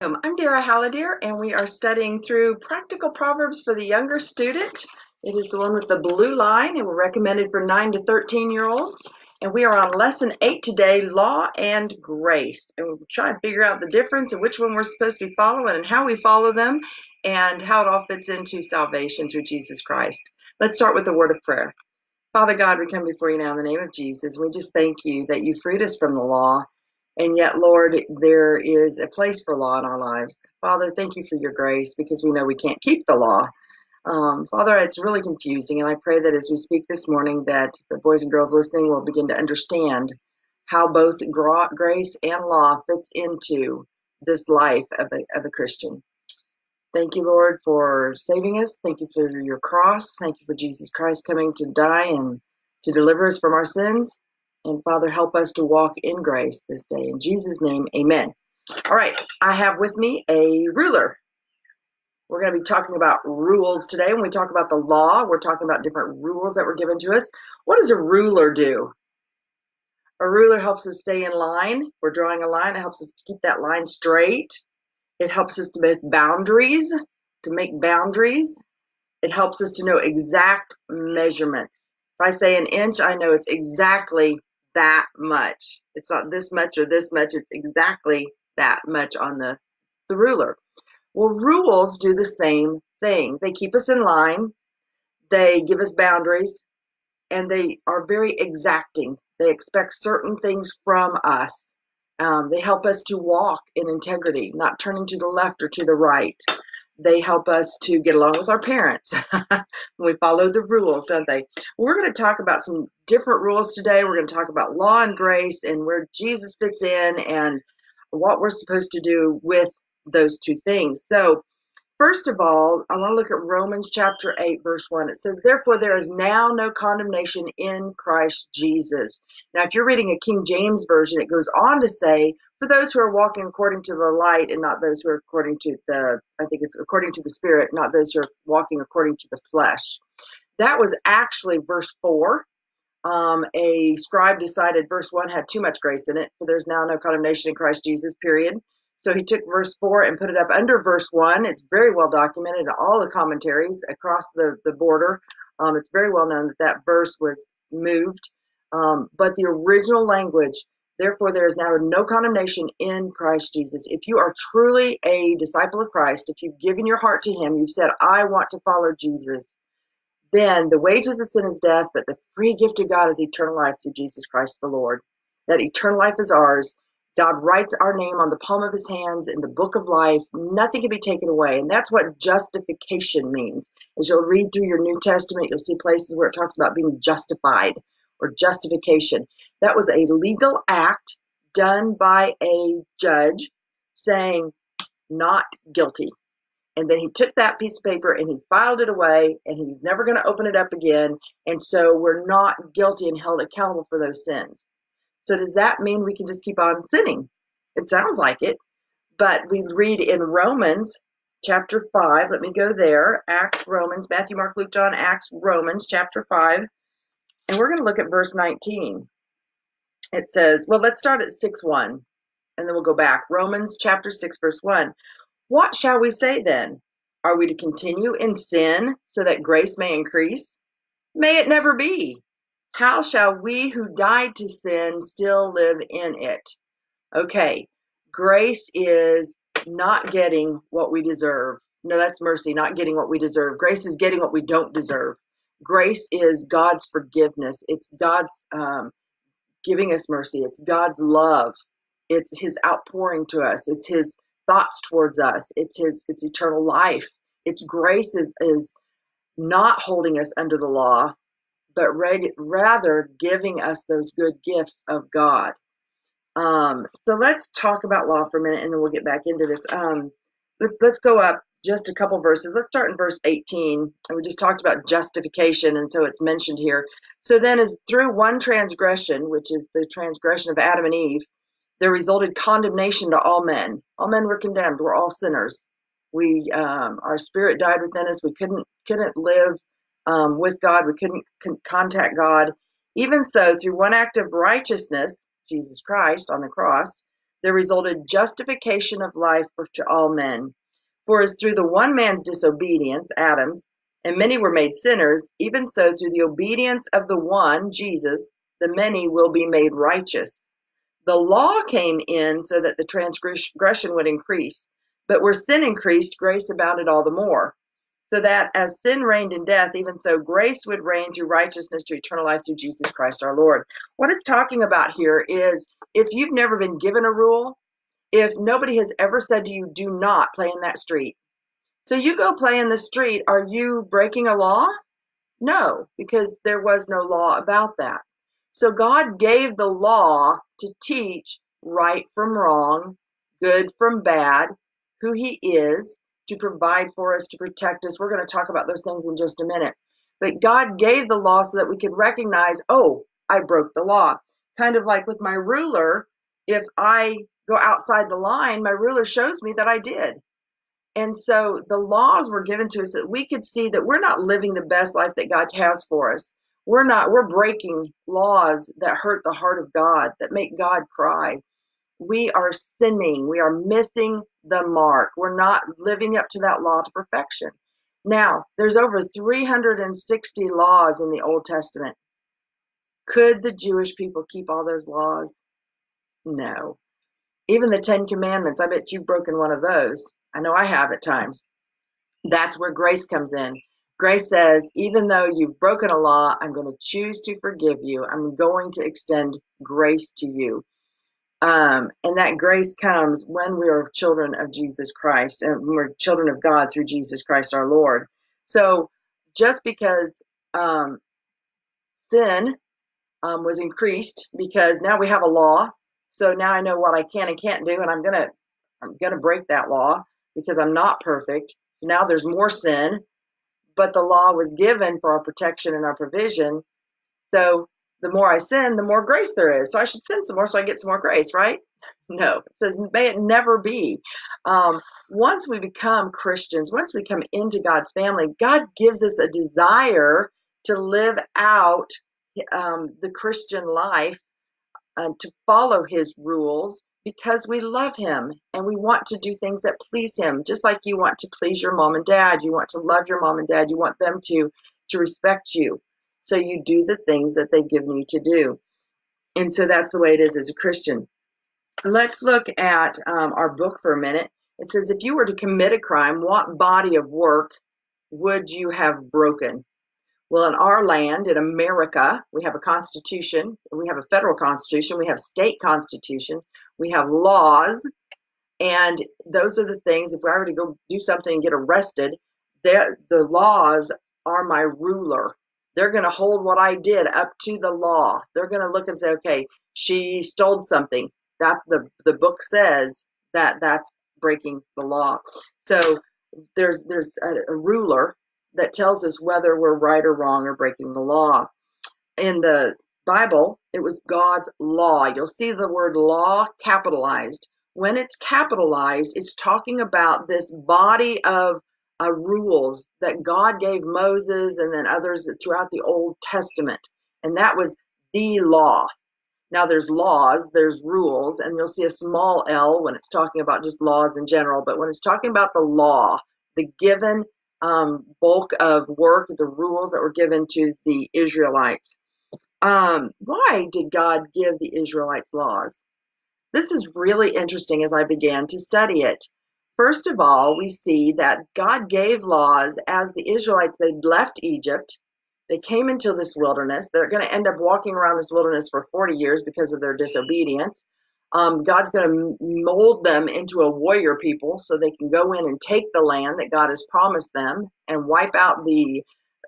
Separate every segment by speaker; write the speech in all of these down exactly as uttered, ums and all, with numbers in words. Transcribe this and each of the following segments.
Speaker 1: Um, I'm Dara Halliday, and we are studying through Practical Proverbs for the Younger Student. It is the one with the blue line, and we're recommended for nine to thirteen year olds. And we are on lesson eight today, Law and Grace. And we'll try and figure out the difference and which one we're supposed to be following and how we follow them and how it all fits into salvation through Jesus Christ. Let's start with the word of prayer. Father God, we come before you now in the name of Jesus. We just thank you that you freed us from the law. And yet, Lord, there is a place for law in our lives. Father, thank you for your grace because we know we can't keep the law. Um, Father, it's really confusing. And I pray that as we speak this morning that the boys and girls listening will begin to understand how both grace and law fits into this life of a, of a Christian. Thank you, Lord, for saving us. Thank you for your cross. Thank you for Jesus Christ coming to die and to deliver us from our sins. And Father, help us to walk in grace this day. In Jesus' name, amen. All right, I have with me a ruler. We're going to be talking about rules today. When we talk about the law, we're talking about different rules that were given to us. What does a ruler do? A ruler helps us stay in line. If we're drawing a line, it helps us to keep that line straight. It helps us to make boundaries, to make boundaries. It helps us to know exact measurements. If I say an inch, I know it's exactly that much. It's not this much or this much. It's exactly that much on the, the ruler. Well, rules do the same thing. They keep us in line. They give us boundaries. And they are very exacting. They expect certain things from us. Um, they help us to walk in integrity, not turning to the left or to the right. They help us to get along with our parents. We follow the rules, don't they? We're going to talk about some different rules today. We're going to talk about law and grace and where Jesus fits in and what we're supposed to do with those two things. So, first of all, I want to look at Romans chapter eight, verse one. It says, therefore, there is now no condemnation in Christ Jesus. Now, if you're reading a King James version, it goes on to say, for those who are walking according to the light and not those who are according to the, I think it's according to the Spirit, not those who are walking according to the flesh. That was actually verse four. Um, a scribe decided verse one had too much grace in it, for there's now no condemnation in Christ Jesus, period. So he took verse four and put it up under verse one. It's very well documented in all the commentaries across the, the border. Um, it's very well known that that verse was moved. Um, but the original language, therefore there is now no condemnation in Christ Jesus. If you are truly a disciple of Christ, if you've given your heart to him, you've said, I want to follow Jesus, then the wages of sin is death, but the free gift of God is eternal life through Jesus Christ the Lord. That eternal life is ours. God writes our name on the palm of his hands in the book of life. Nothing can be taken away. And that's what justification means. As you'll read through your New Testament, you'll see places where it talks about being justified or justification. That was a legal act done by a judge saying not guilty. And then he took that piece of paper and he filed it away, and he's never going to open it up again. And so we're not guilty and held accountable for those sins. So does that mean we can just keep on sinning? It sounds like it. But we read in Romans chapter five. Let me go there. Acts, Romans, Matthew, Mark, Luke, John, Acts, Romans chapter five. And we're going to look at verse nineteen. It says, well, let's start at six one. And then we'll go back. Romans chapter six, verse one. What shall we say then? Are we to continue in sin so that grace may increase? May it never be. How shall we who died to sin still live in it? Okay, grace is not getting what we deserve. No, that's mercy, not getting what we deserve. Grace is getting what we don't deserve. Grace is God's forgiveness. It's God's um, giving us mercy. It's God's love. It's his outpouring to us. It's his thoughts towards us. It's his, it's eternal life. It's grace is, is not holding us under the law, but rather giving us those good gifts of God. Um, so let's talk about law for a minute, and then we'll get back into this. Um, let's, let's go up just a couple verses. Let's start in verse eighteen. And we just talked about justification, and so it's mentioned here. So then as through one transgression, which is the transgression of Adam and Eve, there resulted condemnation to all men. All men were condemned. We're all sinners. We, um, our spirit died within us. We couldn't, couldn't live um, with God. We couldn't con- contact God. Even so, through one act of righteousness, Jesus Christ on the cross, there resulted justification of life for, to all men. For as through the one man's disobedience, Adam's, and many were made sinners, even so through the obedience of the one, Jesus, the many will be made righteous. The law came in so that the transgression would increase, but where sin increased, grace abounded all the more. So that as sin reigned in death, even so grace would reign through righteousness to eternal life through Jesus Christ our Lord. What it's talking about here is if you've never been given a rule, if nobody has ever said to you, do not play in that street. So you go play in the street, are you breaking a law? No, because there was no law about that. So God gave the law to teach right from wrong, good from bad, who he is, to provide for us, to protect us. We're going to talk about those things in just a minute. But God gave the law so that we could recognize, oh, I broke the law. Kind of like with my ruler, if I go outside the line, my ruler shows me that I did. And so the laws were given to us that we could see that we're not living the best life that God has for us. We're not, we're breaking laws that hurt the heart of God, that make God cry. We are sinning. We are missing the mark. We're not living up to that law to perfection. Now, there's over three hundred sixty laws in the Old Testament. Could the Jewish people keep all those laws? No. Even the Ten Commandments, I bet you've broken one of those. I know I have at times. That's where grace comes in. Grace says, even though you've broken a law, I'm going to choose to forgive you. I'm going to extend grace to you. Um, and that grace comes when we are children of Jesus Christ, and we're children of God through Jesus Christ our Lord. So just because um, sin um, was increased, because now we have a law, so now I know what I can and can't do, and I'm gonna I'm gonna break that law because I'm not perfect. So now there's more sin, but the law was given for our protection and our provision. So the more I sin, the more grace there is. So I should sin some more so I get some more grace, right? No, it says, may it never be. Um, once we become Christians, once we come into God's family, God gives us a desire to live out um, the Christian life, uh, to follow his rules, because we love him and we want to do things that please him. Just like you want to please your mom and dad, you want to love your mom and dad, you want them to, to respect you. So you do the things that they've given you to do. And so that's the way it is as a Christian. Let's look at um, our book for a minute. It says, if you were to commit a crime, what body of work would you have broken? Well, in our land, in America, we have a constitution, we have a federal constitution, we have state constitutions, we have laws, and those are the things, if I were to go do something and get arrested, the laws are my ruler. They're going to hold what I did up to the law. They're going to look and say, okay, she stole something. That the, the book says that that's breaking the law. So there's, there's a, a ruler that tells us whether we're right or wrong or breaking the law. In the Bible, it was God's law. You'll see the word law capitalized. When it's capitalized, it's talking about this body of uh, rules that God gave Moses and then others throughout the Old Testament. And that was the law. Now there's laws, there's rules, and you'll see a small L when it's talking about just laws in general. But when it's talking about the law, the given um, bulk of work, the rules that were given to the Israelites. Um, why did God give the Israelites laws? This is really interesting as I began to study it. First of all, we see that God gave laws as the Israelites, they'd left Egypt. They came into this wilderness. They're going to end up walking around this wilderness for forty years because of their disobedience. Um, God's going to mold them into a warrior people so they can go in and take the land that God has promised them and wipe out the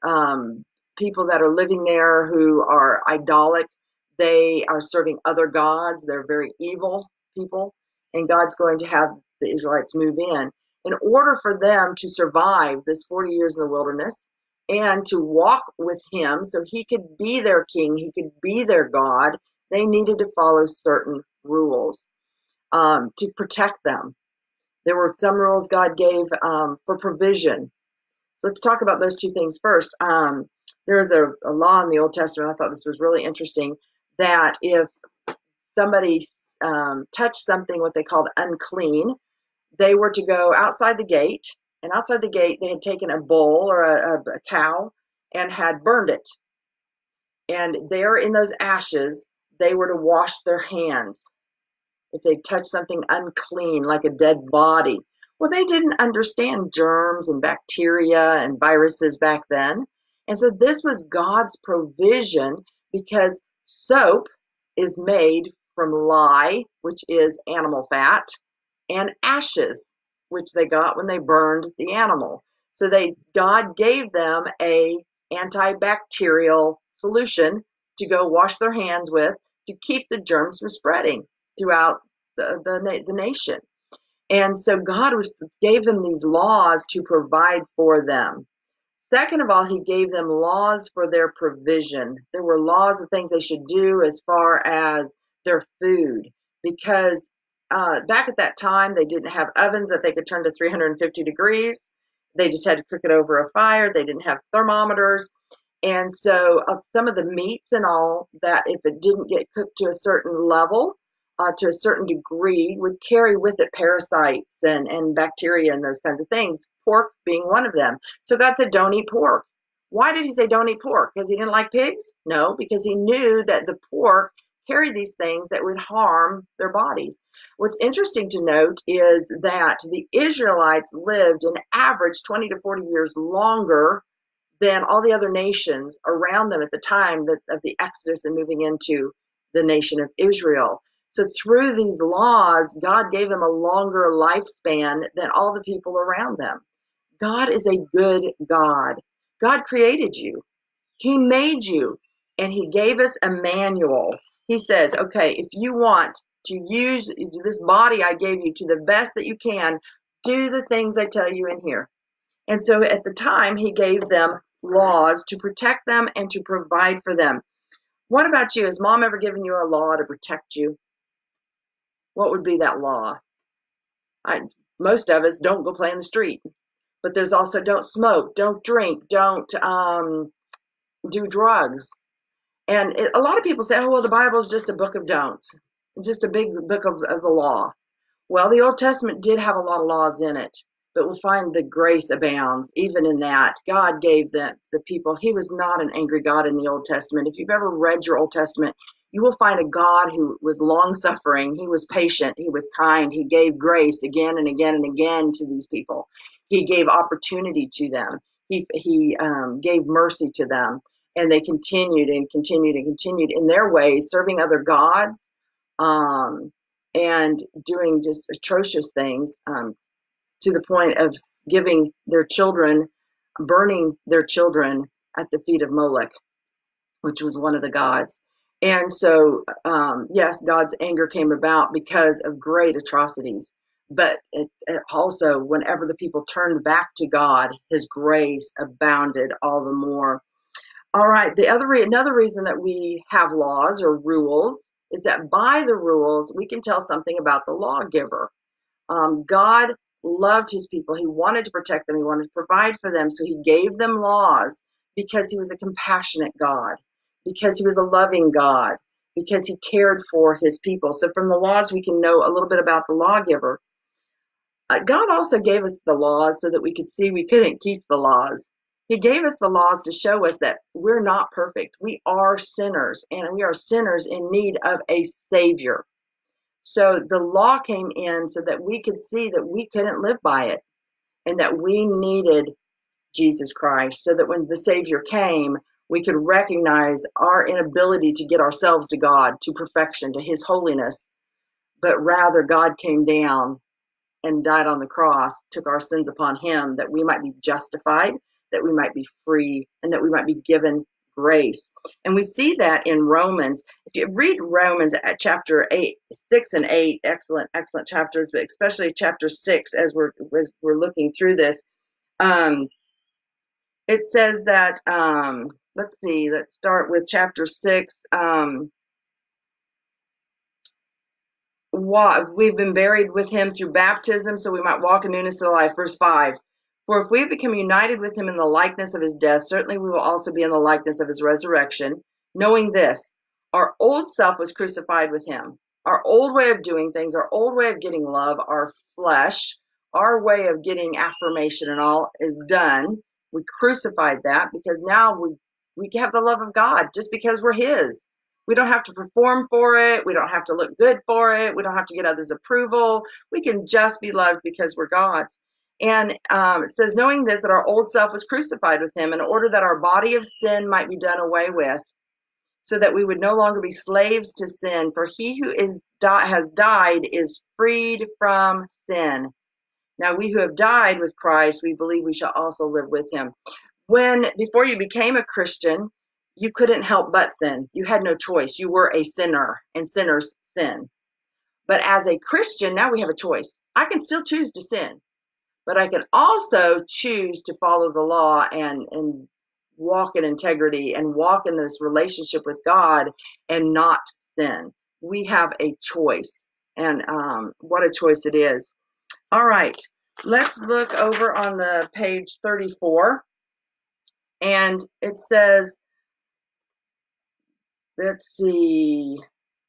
Speaker 1: um, people that are living there who are idolic. They are serving other gods. They're very evil people. And God's going to have the Israelites move in. In order for them to survive this forty years in the wilderness, and to walk with him so he could be their king, he could be their God, they needed to follow certain rules um, to protect them. There were some rules God gave um, for provision. So let's talk about those two things first. Um, there is a, a law in the Old Testament, I thought this was really interesting, that if somebody um, touched something what they called unclean, they were to go outside the gate, and outside the gate they had taken a bull or a, a, a cow and had burned it. And there in those ashes, they were to wash their hands if they touched something unclean, like a dead body. Well, they didn't understand germs and bacteria and viruses back then. And so this was God's provision, because soap is made from lye, which is animal fat, and ashes, which they got when they burned the animal. So they God gave them a antibacterial solution to go wash their hands with, to keep the germs from spreading throughout the, the, the nation. And so God was gave them these laws to provide for them. Second of all, he gave them laws for their provision. There were laws of things they should do as far as their food, because uh, back at that time, they didn't have ovens that they could turn to three hundred fifty degrees. They just had to cook it over a fire. They didn't have thermometers. And so uh, some of the meats and all that, if it didn't get cooked to a certain level, uh, to a certain degree, would carry with it parasites and, and bacteria and those kinds of things, pork being one of them. So God said, don't eat pork. Why did he say don't eat pork? Because he didn't like pigs? No, because he knew that the pork carried these things that would harm their bodies. What's interesting to note is that the Israelites lived an average twenty to forty years longer than all the other nations around them at the time that, of the Exodus and moving into the nation of Israel. So through these laws, God gave them a longer lifespan than all the people around them. God is a good God. God created you. He made you, and he gave us a manual. He says, okay, if you want to use this body I gave you to the best that you can, do the things I tell you in here. And so at the time, he gave them laws to protect them and to provide for them. What about you? Has mom ever given you a law to protect you? What would be that law? I, most of us don't go play in the street. But there's also don't smoke, don't drink, don't um, do drugs. And it, a lot of people say, oh, well, the Bible is just a book of don'ts, just a big book of, of the law. Well, the Old Testament did have a lot of laws in it, but we'll find the grace abounds even in that. God gave the, the people, he was not an angry God in the Old Testament. If you've ever read your Old Testament, you will find a God who was long-suffering. He was patient. He was kind. He gave grace again and again and again to these people. He gave opportunity to them. He, he um, gave mercy to them. And they continued and continued and continued in their ways, serving other gods, um, and doing just atrocious things, um, to the point of giving their children, burning their children at the feet of Molech, which was one of the gods. And so, um, yes, God's anger came about because of great atrocities. But it, it also, whenever the people turned back to God, his grace abounded all the more. All right, the other re- another reason that we have laws or rules is that by the rules, we can tell something about the lawgiver. Um, God loved his people. He wanted to protect them. He wanted to provide for them. So he gave them laws because he was a compassionate God, because he was a loving God, because he cared for his people. So from the laws, we can know a little bit about the lawgiver. Uh, God also gave us the laws so that we could see we couldn't keep the laws. He gave us the laws to show us that we're not perfect. We are sinners, and we are sinners in need of a Savior. So the law came in so that we could see that we couldn't live by it and that we needed Jesus Christ, so that when the Savior came, we could recognize our inability to get ourselves to God, to perfection, to his holiness, but rather God came down and died on the cross, took our sins upon him, that we might be justified, that we might be free, and that we might be given grace. And we see that in Romans. If you read Romans at chapter eight, six and eight, excellent, excellent chapters, but especially chapter six, as we're as we're looking through this, um, it says that, um, let's see, let's start with chapter six. Um, We've been buried with him through baptism, so we might walk in newness of life. Verse five, for if we have become united with him in the likeness of his death, certainly we will also be in the likeness of his resurrection, knowing this, our old self was crucified with him. our old way of doing things, our old way of getting love, our flesh, our way of getting affirmation and all is done. We crucified that because now we, we have the love of God just because we're His. We don't have to perform for it. We don't have to look good for it. We don't have to get others' approval. We can just be loved because we're God's. And um, it says, knowing this, that our old self was crucified with Him in order that our body of sin might be done away with, so that we would no longer be slaves to sin. For he who is has died is freed from sin. Now we who have died with Christ, we believe we shall also live with Him. When, before you became a Christian, you couldn't help but sin. You had no choice. You were a sinner, and sinners sin. But as a Christian, now we have a choice. I can still choose to sin, but I can also choose to follow the law and, and walk in integrity and walk in this relationship with God and not sin. We have a choice, and um, what a choice it is. All right, let's look over on the page thirty-four, and it says, let's see,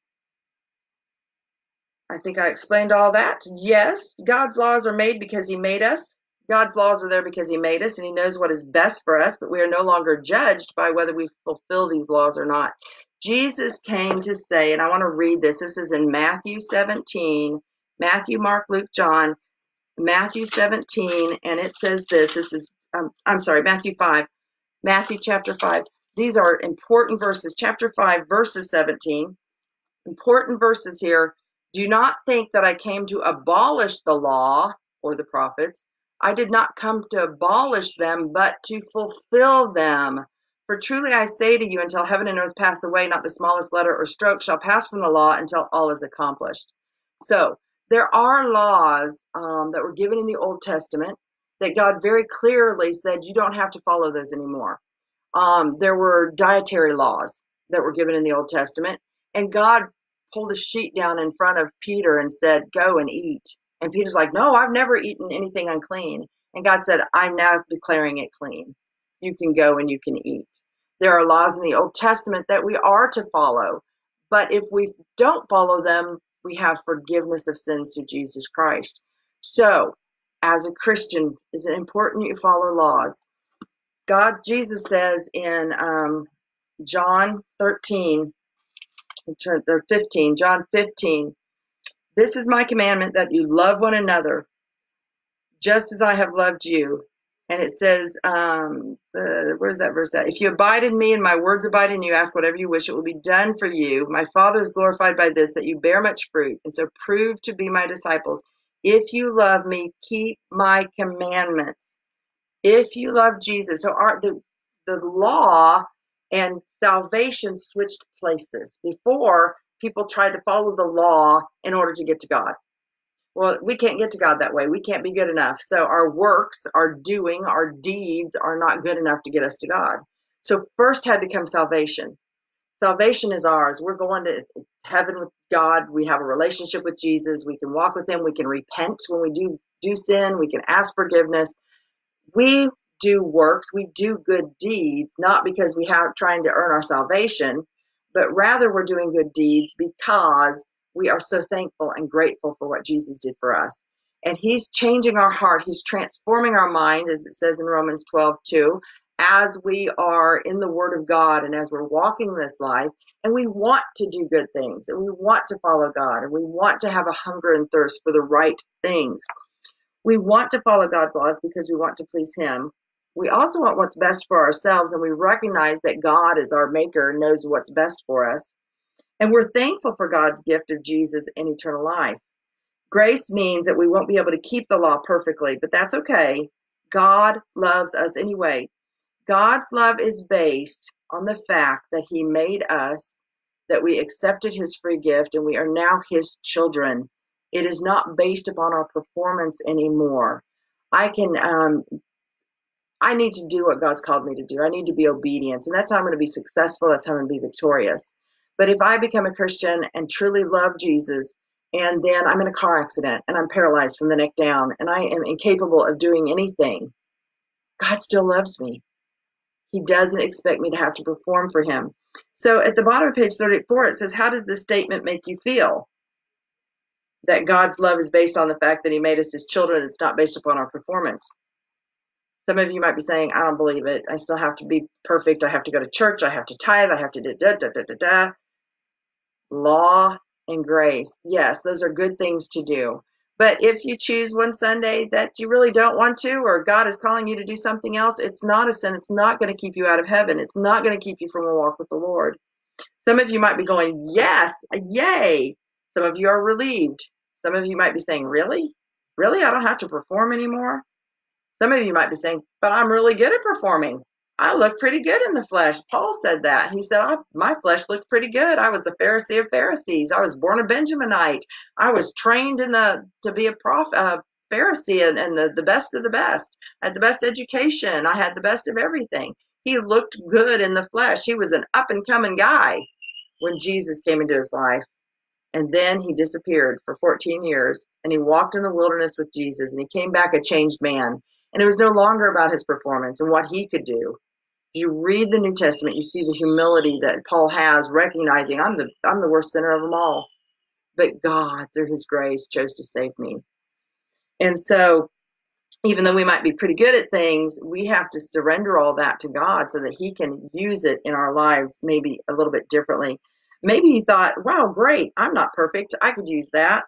Speaker 1: I think I explained all that. Yes, God's laws are made because He made us. God's laws are there because He made us, and He knows what is best for us, but we are no longer judged by whether we fulfill these laws or not. Jesus came to say, and I want to read this. This is in Matthew seventeen, Matthew, Mark, Luke, John, Matthew seventeen, and it says this. This is, um, I'm sorry, Matthew five, Matthew chapter five. These are important verses. Chapter five, verses seventeen. Important verses here. Do not think that I came to abolish the law or the prophets. I did not come to abolish them, but to fulfill them. For truly I say to you, until heaven and earth pass away, not the smallest letter or stroke shall pass from the law until all is accomplished. So there are laws um, that were given in the Old Testament that God very clearly said you don't have to follow those anymore. Um, there were dietary laws that were given in the Old Testament, and God pulled a sheet down in front of Peter and said, go and eat. And Peter's like, no, I've never eaten anything unclean. And God said, I'm now declaring it clean. You can go and you can eat. There are laws in the Old Testament that we are to follow, but if we don't follow them, we have forgiveness of sins through Jesus Christ. So, as a Christian, is it important you follow laws? God, Jesus says in um, John thirteen, or fifteen, John fifteen, this is my commandment, that you love one another just as I have loved you. And it says, um, uh, where's that verse at? If you abide in me and my words abide in you, ask whatever you wish, it will be done for you. My Father is glorified by this, that you bear much fruit, and so prove to be my disciples. If you love me, keep my commandments. If you love Jesus. So our, the, the law and salvation switched places. Before, people tried to follow the law in order to get to God. Well, we can't get to God that way. We can't be good enough. So our works, our doing, our deeds are not good enough to get us to God. So first had to come salvation. Salvation is ours. We're going to heaven with God. We have a relationship with Jesus. We can walk with Him. We can repent when we do, do sin. We can ask forgiveness. We do works, we do good deeds, not because we have trying to earn our salvation, but rather we're doing good deeds because we are so thankful and grateful for what Jesus did for us. And He's changing our heart. He's transforming our mind, as it says in Romans twelve two, as we are in the Word of God and as we're walking this life, and we want to do good things, and we want to follow God, and we want to have a hunger and thirst for the right things. We want to follow God's laws because we want to please Him. We also want what's best for ourselves, and we recognize that God is our maker and knows what's best for us. And we're thankful for God's gift of Jesus and eternal life. Grace means that we won't be able to keep the law perfectly, but that's okay. God loves us anyway. God's love is based on the fact that He made us, that we accepted His free gift, and we are now His children. It is not based upon our performance anymore. I can, um, I need to do what God's called me to do. I need to be obedient, and that's how I'm going to be successful. That's how I'm going to be victorious. But if I become a Christian and truly love Jesus, and then I'm in a car accident and I'm paralyzed from the neck down, and I am incapable of doing anything, God still loves me. He doesn't expect me to have to perform for Him. So at the bottom of page thirty-four, it says, how does this statement make you feel? that God's love is based on the fact that he made us his children. It's not based upon our performance. Some of you might be saying, I don't believe it. I still have to be perfect. I have to go to church. I have to tithe. I have to da da da da da da. Law and grace. Yes, those are good things to do. But if you choose one Sunday that you really don't want to, or God is calling you to do something else, it's not a sin. It's not going to keep you out of heaven. It's not going to keep you from a walk with the Lord. Some of you might be going, yes, yay. Some of you are relieved. Some of you might be saying, really? Really? I don't have to perform anymore? Some of you might be saying, but I'm really good at performing. I look pretty good in the flesh. Paul said that. He said, I, my flesh looked pretty good. I was a Pharisee of Pharisees. I was born a Benjaminite. I was trained in the, to be a prof, uh, Pharisee and, and the, the best of the best. I had the best education. I had the best of everything. He looked good in the flesh. He was an up-and-coming guy when Jesus came into his life. And then he disappeared for fourteen years, and he walked in the wilderness with Jesus, and he came back a changed man. And it was no longer about his performance and what he could do. If you read the New Testament, you see the humility that Paul has, recognizing I'm the I'm the worst sinner of them all. But God, through his grace, chose to save me. And so even though we might be pretty good at things, we have to surrender all that to God so that he can use it in our lives maybe a little bit differently. Maybe you thought, wow, great, I'm not perfect. I could use that.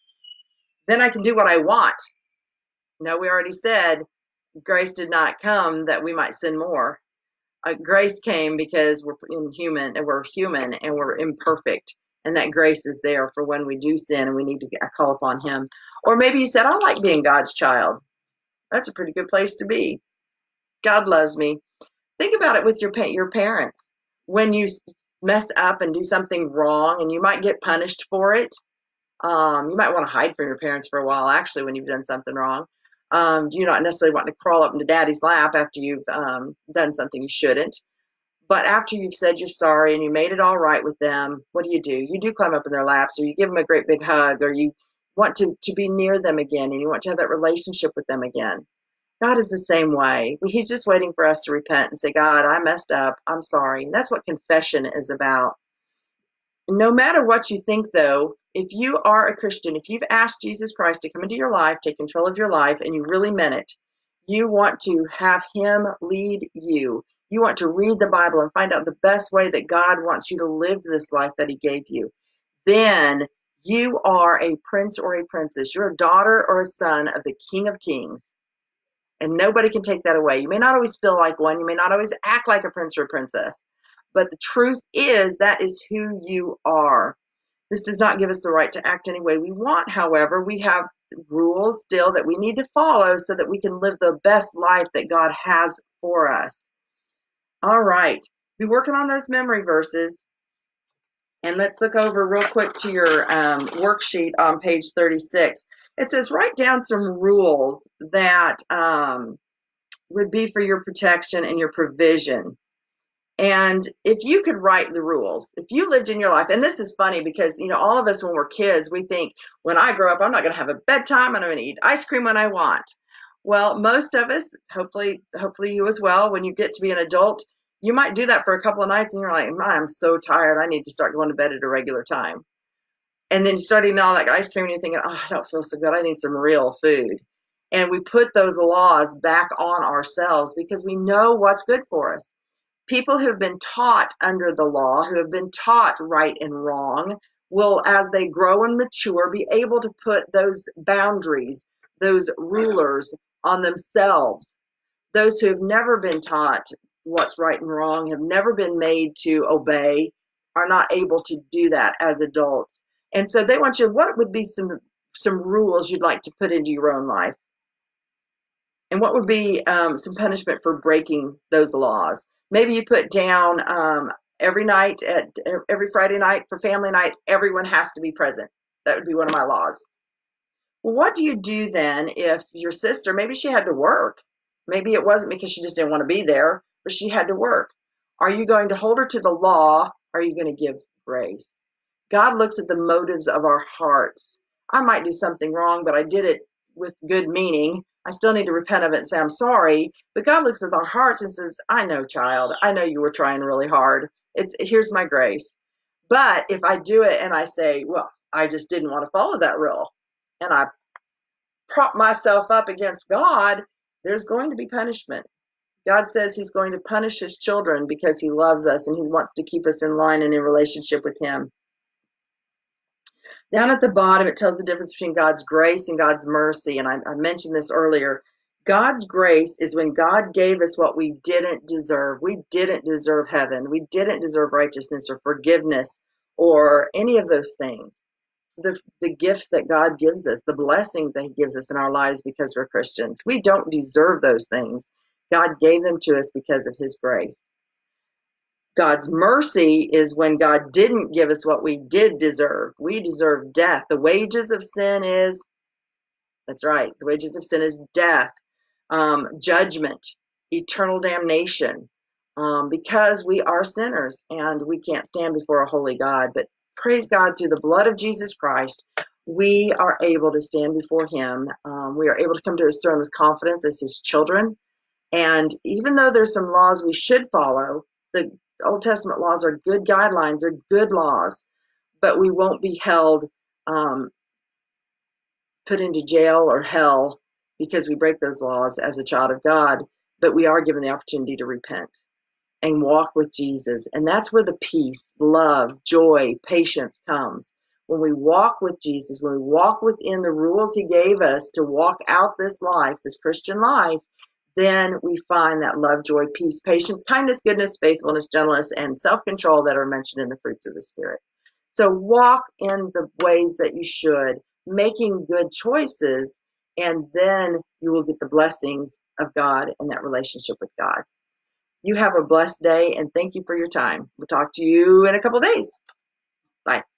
Speaker 1: Then I can do what I want. No, we already said grace did not come that we might sin more. Uh, grace came because we're inhuman and we're human and we're imperfect. And that grace is there for when we do sin and we need to call upon him. Or maybe you said, I like being God's child. That's a pretty good place to be. God loves me. Think about it with your your parents. When you mess up and do something wrong and you might get punished for it, um, you might want to hide from your parents for a while, actually, when you've done something wrong. Um, you're not necessarily wanting to crawl up into daddy's lap after you've um, done something you shouldn't. But after you've said you're sorry and you made it all right with them, what do you do? You do climb up in their laps, or you give them a great big hug, or you want to, to be near them again, and you want to have that relationship with them again. God is the same way. He's just waiting for us to repent and say, God, I messed up. I'm sorry. And that's what confession is about. No matter what you think, though, if you are a Christian, if you've asked Jesus Christ to come into your life, take control of your life, and you really meant it, you want to have him lead you. You want to read the Bible and find out the best way that God wants you to live this life that he gave you. Then you are a prince or a princess. You're a daughter or a son of the King of Kings. And nobody can take that away. You may not always feel like one. You may not always act like a prince or a princess. But the truth is, that is who you are. This does not give us the right to act any way we want. However, we have rules still that we need to follow so that we can live the best life that God has for us. All right. Be working on those memory verses. And let's look over real quick to your um, worksheet on page thirty-six. It says, write down some rules that um, would be for your protection and your provision. And if you could write the rules, if you lived in your life, and this is funny because, you know, all of us when we're kids, we think, when I grow up, I'm not going to have a bedtime and I'm going to eat ice cream when I want. Well, most of us, hopefully, hopefully you as well, when you get to be an adult, you might do that for a couple of nights and you're like, I'm so tired. I need to start going to bed at a regular time. And then you start eating all that ice cream and you're thinking, oh, I don't feel so good. I need some real food. And we put those laws back on ourselves because we know what's good for us. People who have been taught under the law, who have been taught right and wrong, will, as they grow and mature, be able to put those boundaries, those rulers on themselves. Those who have never been taught what's right and wrong, have never been made to obey, are not able to do that as adults. And so they want you, what would be some, some rules you'd like to put into your own life? And what would be um, some punishment for breaking those laws? Maybe you put down um, every night, at every Friday night for family night, everyone has to be present. That would be one of my laws. Well, what do you do then if your sister, maybe she had to work? Maybe it wasn't because she just didn't want to be there, but she had to work. Are you going to hold her to the law? Or are you going to give grace? God looks at the motives of our hearts. I might do something wrong, but I did it with good meaning. I still need to repent of it and say, I'm sorry. But God looks at our hearts and says, I know, child. I know you were trying really hard. It's here's my grace. But if I do it and I say, well, I just didn't want to follow that rule, and I prop myself up against God, there's going to be punishment. God says he's going to punish his children because he loves us and he wants to keep us in line and in relationship with him. Down at the bottom, it tells the difference between God's grace and God's mercy. And I, I mentioned this earlier. God's grace is when God gave us what we didn't deserve. We didn't deserve heaven. We didn't deserve righteousness or forgiveness or any of those things. The, the gifts that God gives us, the blessings that he gives us in our lives because we're Christians. We don't deserve those things. God gave them to us because of his grace. God's mercy is when God didn't give us what we did deserve. We deserve death. The wages of sin is, that's right, the wages of sin is death, um, judgment, eternal damnation, um, because we are sinners and we can't stand before a holy God. But praise God, through the blood of Jesus Christ, we are able to stand before him. Um, we are able to come to his throne with confidence as his children. And even though there's some laws we should follow, the Old Testament laws are good guidelines, they're good laws, but we won't be held, um, put into jail or hell because we break those laws as a child of God, but we are given the opportunity to repent and walk with Jesus. And that's where the peace, love, joy, patience comes. When we walk with Jesus, when we walk within the rules he gave us to walk out this life, this Christian life, then we find that love, joy, peace, patience, kindness, goodness, faithfulness, gentleness, and self-control that are mentioned in the fruits of the Spirit. So walk in the ways that you should, making good choices, and then you will get the blessings of God and that relationship with God. You have a blessed day, and thank you for your time. We'll talk to you in a couple of days. Bye.